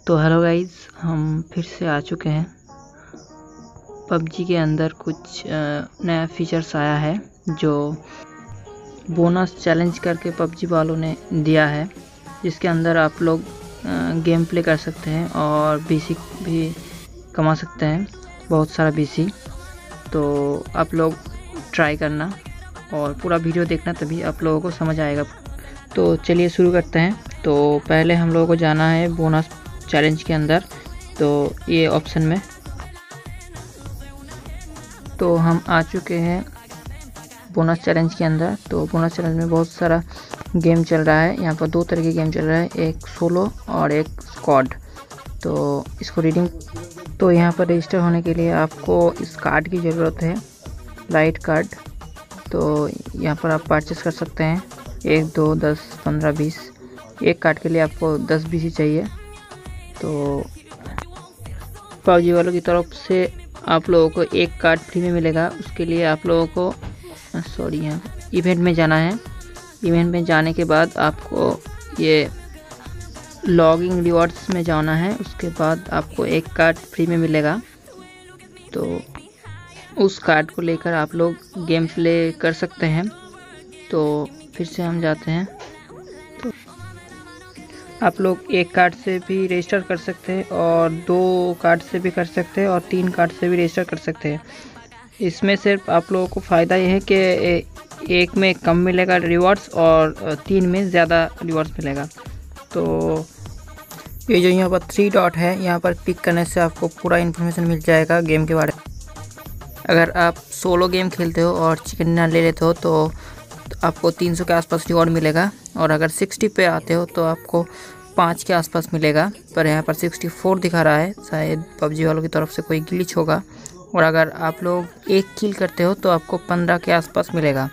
तो hello guys, हम फिर से आ चुके हैं। पबजी के अंदर कुछ नया फीचर्स आया है जो बोनस चैलेंज करके पबजी वालों ने दिया है, जिसके अंदर आप लोग गेम प्ले कर सकते हैं और बीसी भी कमा सकते हैं, बहुत सारा बीसी। तो आप लोग ट्राई करना और पूरा वीडियो देखना, तभी आप लोगों को समझ आएगा। तो चलिए शुरू करते हैं। तो पहले हम लोगों को जाना है बोनस चैलेंज के अंदर, तो ये ऑप्शन में तो हम आ चुके हैं बोनस चैलेंज के अंदर। तो बोनस चैलेंज में बहुत सारा गेम चल रहा है। यहाँ पर दो तरह के गेम चल रहा है, एक सोलो और एक स्क्वाड। तो इसको रीडिंग, तो यहाँ पर रजिस्टर होने के लिए आपको इस कार्ड की ज़रूरत है, लाइट कार्ड। तो यहाँ पर आप परचेस कर सकते हैं 1, 2, 10, 15, 20। एक कार्ड के लिए आपको 10 बीसी चाहिए। तो पबजी वालों की तरफ से आप लोगों को एक कार्ड फ्री में मिलेगा। उसके लिए आप लोगों को यहाँ इवेंट में जाना है। इवेंट में जाने के बाद आपको ये लॉगिंग रिवॉर्ड्स में जाना है। उसके बाद आपको एक कार्ड फ्री में मिलेगा। तो उस कार्ड को लेकर आप लोग गेम प्ले कर सकते हैं। तो फिर से हम जाते हैं। तो आप लोग एक कार्ड से भी रजिस्टर कर सकते हैं और 2 कार्ड से भी कर सकते हैं और 3 कार्ड से भी रजिस्टर कर सकते हैं। इसमें सिर्फ आप लोगों को फ़ायदा ये है कि एक में कम मिलेगा रिवॉर्ड्स और 3 में ज़्यादा रिवॉर्ड्स मिलेगा। तो ये जो यहाँ पर 3 डॉट है, यहाँ पर क्लिक करने से आपको पूरा इन्फॉर्मेशन मिल जाएगा गेम के बारे में। अगर आप सोलो गेम खेलते हो और चिकन डिनर ले लेते हो तो आपको 300 के आसपास रिवॉर्ड मिलेगा, और अगर 60 पे आते हो तो आपको 5 के आसपास मिलेगा। पर यहाँ पर 64 दिखा रहा है, शायद पबजी वालों की तरफ से कोई ग्लिच होगा। और अगर आप लोग एक किल करते हो तो आपको 15 के आसपास मिलेगा।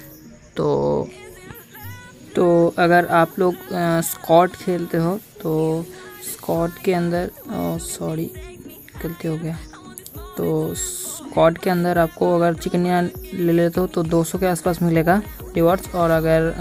तो अगर आप लोग स्क्वाड खेलते हो तो स्क्वाड के अंदर गलती हो गया। तो स्क्वाड के अंदर आपको अगर चिकन ले लेते हो तो 200 के आसपास मिलेगा रिवॉर्ड्स। और अगर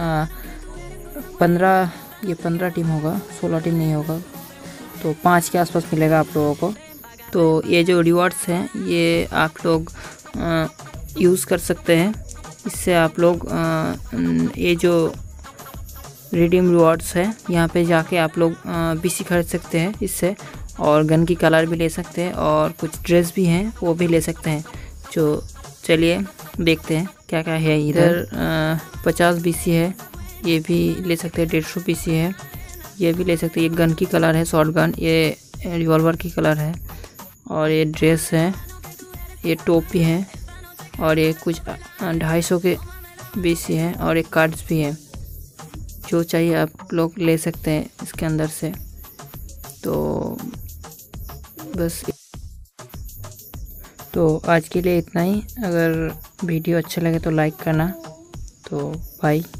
15 टीम होगा, 16 टीम नहीं होगा, तो 5 के आसपास मिलेगा आप लोगों को। तो ये जो रिवॉर्ड्स हैं ये आप लोग यूज़ कर सकते हैं। इससे आप लोग ये जो रिडीम रिवॉर्ड्स है, यहाँ पे जाके आप लोग बीसी खरीद सकते हैं इससे, और गन की कलर भी ले सकते हैं और कुछ ड्रेस भी हैं वो भी ले सकते हैं। जो चलिए देखते हैं क्या क्या है। इधर 50 बीसी है, ये भी ले सकते हैं। 150 बीसी है, ये भी ले सकते हैं। ये गन की कलर है, शॉर्ट गन। ये रिवॉल्वर की कलर है, और ये ड्रेस है, ये टोपी है, और ये कुछ 250 के बीसी है, और एक कार्ड्स भी है। जो चाहिए आप लोग ले सकते हैं इसके अंदर से। तो बस, तो आज के लिए इतना ही। अगर वीडियो अच्छा लगे तो लाइक करना। तो बाय।